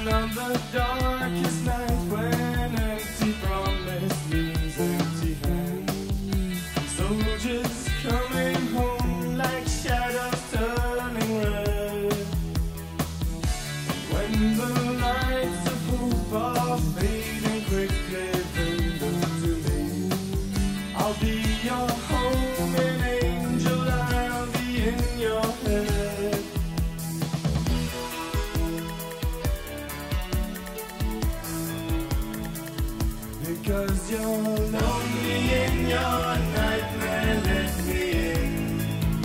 on the darkest night when empty promise means empty hands. Soldiers coming home like shadows turning red. When the lights of hope are fading quickly, then look to me. I'll be your home, an angel, I'll be in your head. Because you're lonely in your nightmare, let me in.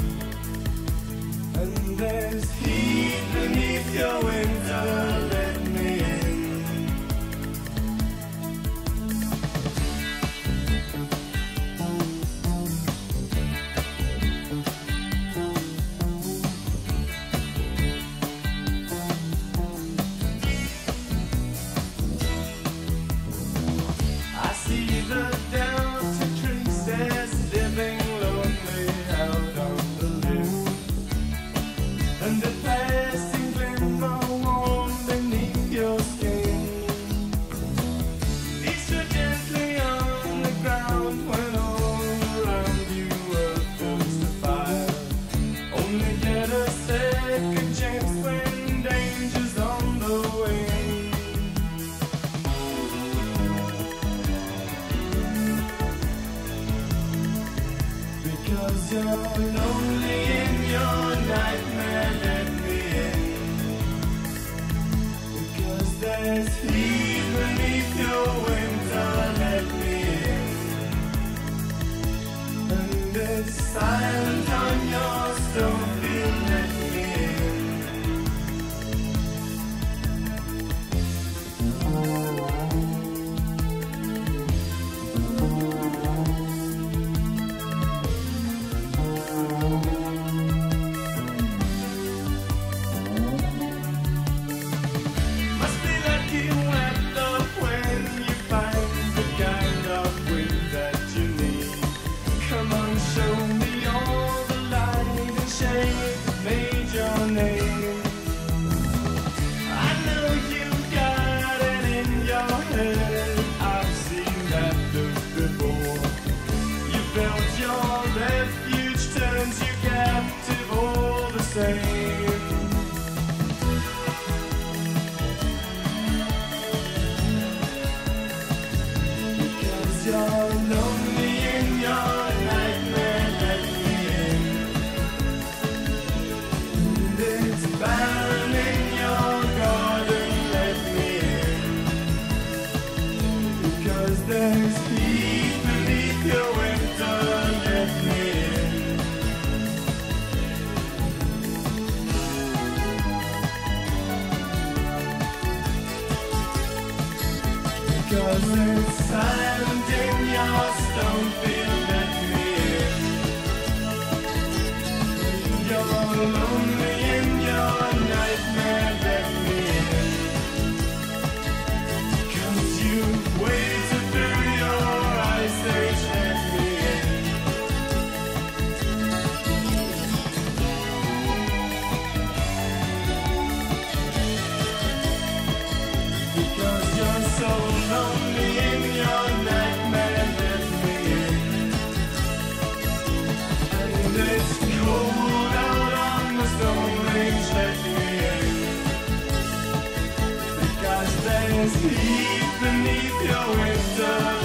And there's heat beneath your window, let me in. I see the Delta creases living lonely out on the limb, and the passing glimmer warm beneath your skin. These are gently on the ground when all around you earth goes to fire. Only get a second chance when danger's on the way. Because you're lonely in your nightmare, let me in. Because there's heat beneath your window, let me in. And it's silent on your stone field, let me in. Must be lucky weather when you find the kind of wind that you need. Come on, show me all the light and shade that made your name. I know you got it in your head, I've seen that look before. You felt your refuge turns you captive all the same. Because you're lonely in your nightmare, let me in. And it's barren in your garden, let me in. Because there's heat beneath your window, let me in. Because it's silent in your stone field, let me in. You're lonely in your nightmare, let me in. Because you've waited through your ice age, let me in. Because you're so lonely in your nightmare, let me in. And it's cold out on the stone range, let me in. Because there's heat beneath your window.